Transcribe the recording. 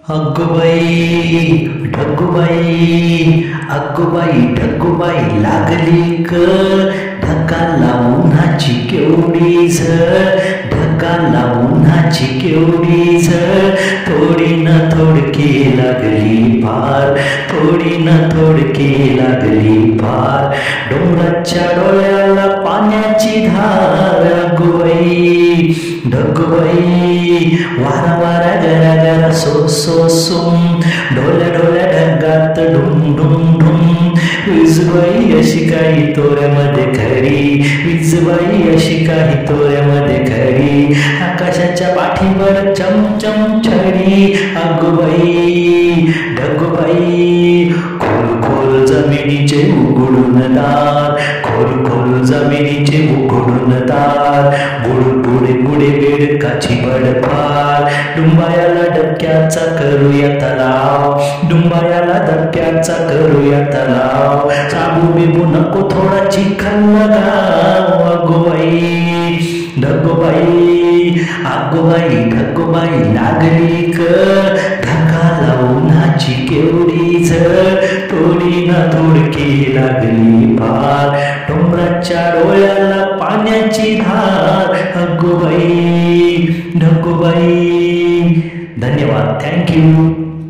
अगोबाई ढगोबाई अगोबाई ढगोबाई लागली क ढकाला उन्हाची केवढी झळ ढकाला उन्हाची केवढी झळ थोडी न थोडकी लागली फार थोडी न थोडकी लागली फार डोंगराच्या डोळ्याला पाण्याची धार अगोबाई ढगोबाई वारा वारा गरा गरा सो सो सोम डोल्या डोल्या ढगात डुम डुम डुम विजबाई अशी काही तोऱ्यामध्ये खरी विजबाई अशी काही तोऱ्यामध्ये खरी आकाशाच्या पाठीवर चमचम छडी अगोबाई ढगोबाई खोल खोल जमिनीचे उघडून दार खोल खोल जमिनीचे उघडून दार बुडे बुडे बेडकाची बडफार डुंबायाला डबक्याचा करूया तलाव डुंबायाला डबक्याचा करूया तलाव साबू बिबू नको थोडा चिखल लगाव अगोबाई ढगोबाई अगोबाई ढगोबाई लागली क ढगाला उन्हाची केवढी झळ थोडी ना थोडकी लागली फार डोंगराच्या डोळ्याला पाण्याची धार अगोबाई ढगोबाई. धन्यवाद. थँक्यू.